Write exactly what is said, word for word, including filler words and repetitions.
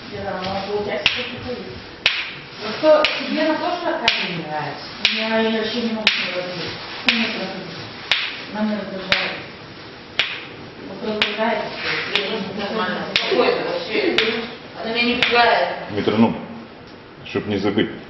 Да, она получается такой. Ну что, тебе она тоже как не нравится? Я ее вообще не могу говорить. Мне это она меня раздражает. Вот раздражает. Нормально. Спокойно вообще. Она меня не пугает. Метроном, чтобы не забыть.